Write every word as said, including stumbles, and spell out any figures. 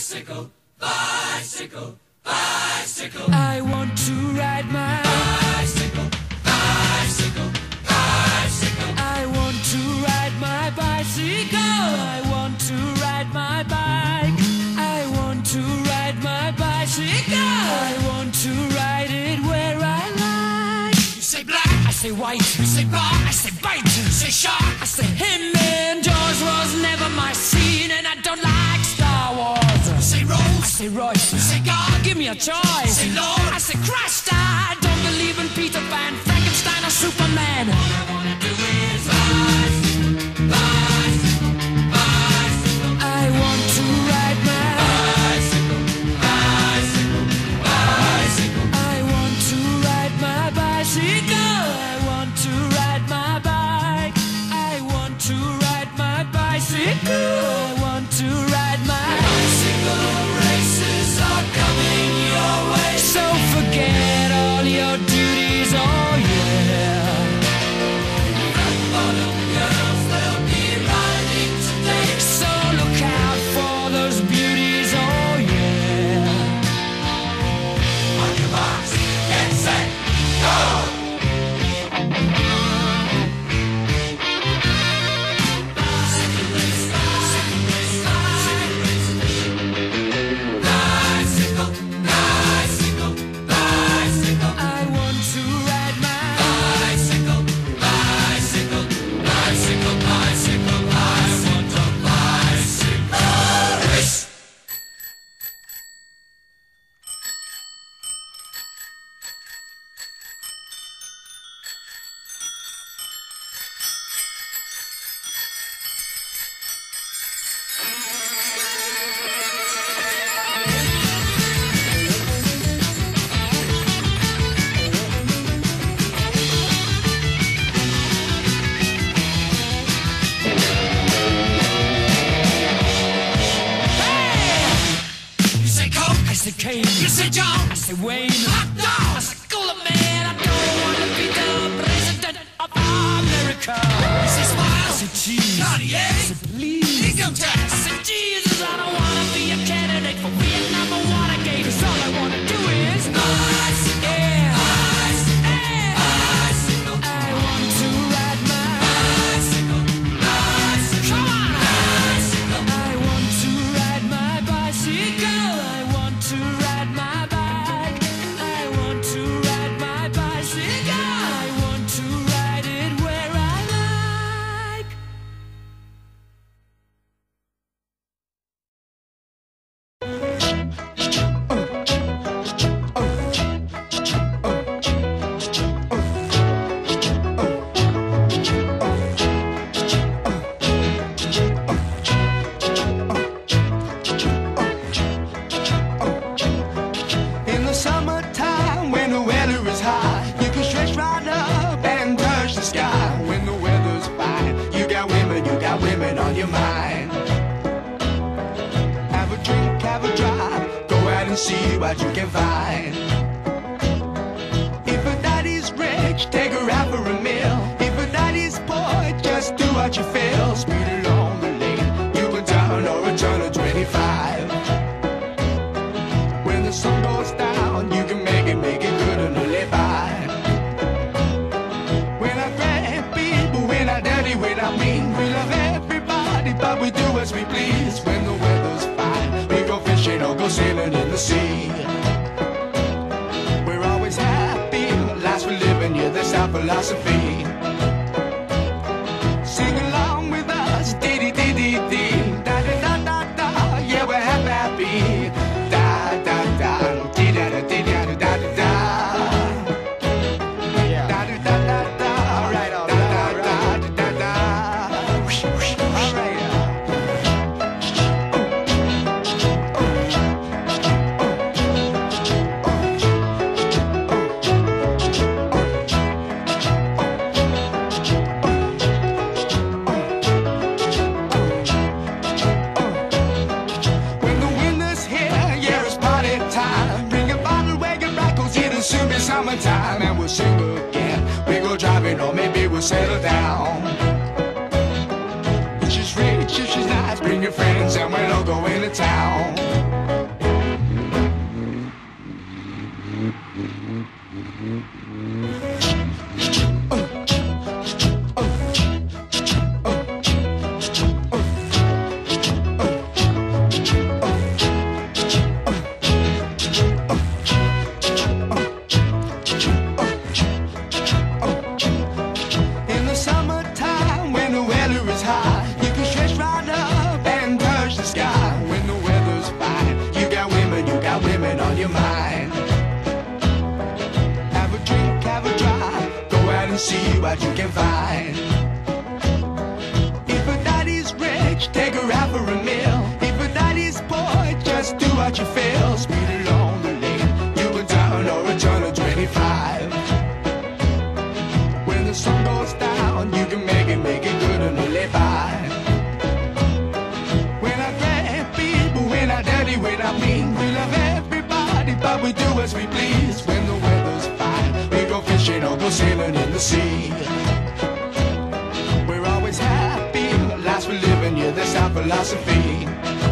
Bicycle, bicycle, bicycle. I want to ride my bicycle, bicycle, bicycle. I want to ride my bicycle. I want to ride my bike. I want to ride my bicycle. I want to ride it where I like. You say black, I say white. you say bar, I say bite. you say shark, I say him and Jaws was never my scene, and I don't like Star Wars. you say I Rose, say Royce. you say God, Give me a choice. say Lord. I say Christ. I don't believe in Peter Pan, Frankenstein, or Superman. All I wanna do is bicycle, bicycle, bicycle. I want to ride my Bicycle, bicycle, bicycle. I want to ride my bicycle. I want to ride my bike. I want to ride my bicycle. I want to ride my Bicycle races are coming your way. So forget all your duties, oh yeah. Rock bottom girls, they'll be riding today. So look out for those beauties, oh yeah. On your marks, get set, go! Bicycle race, bicycle race, bicycle race. Bicycle, bicycle, bicycle. I want to ride my Bicycle, bicycle, bicycle, bicycle. I want a bicycle race. You say Coke, I say Kane. you say John, I say Wayne. hot I dog. say Cooler Man. I don't want to be the president of America. You say I Smile, say cheese. Cartier, I say please. income I tax. say Jesus. I don't want to be a candidate for Vietnam or Watergate. 'Cause all I want to do is Bicycle, yeah. bicycle, Yeah. bicycle, I want to ride my bicycle, bicycle, Come on. bicycle. I want to ride my bicycle. I want to ride my bike. I want to ride my bicycle. I want to ride it where I like. In the summertime, when the weather is hot, you can stretch right up and touch the sky. When the weather's fine, you got women, you got women on your mind. Have a drink, have a drive, go out and see what you can find. If a daddy's rich, take her out for a meal. If a daddy's poor, just do what you feel. Speed along the lane, you can turn or a turn of twenty-five. When the sun goes down, you can make it, make it good and live by. When I grab people, when I dirty, when I mean, we love everybody, but we do as we please. When the weather's fine, we go fishing or go sailing in the sea. We're always happy, life's we're living, yeah, that's our philosophy. Sing along with us, dee dee dee dee dee, da da da da da, yeah, we're happy, happy. Da da da, dee da da dee da da da da da. Da da da da da, all right, all right, all right, da da da. All right. When the winter's here, yeah, it's party time. Bring a bottle, wagon back, 'cause it'll soon be summertime. And we'll sing again. We go driving, or maybe we'll settle down. It's just rich, it's just nice. Bring your friends and we'll all go into town. see what you can find. If a daddy's rich, take her out for a meal. If a daddy's poor, just do what you feel. Speed along the lane, you can turn or return to twenty-five. When the sun goes down, you can make it, make it good and live by. When I grab people, when I dirty, when I mean, we love everybody, but we do as we please. When the weather's fine, we go fishing or go sailing in the sea. We're always happy, the lives we're living, yeah, that's our philosophy.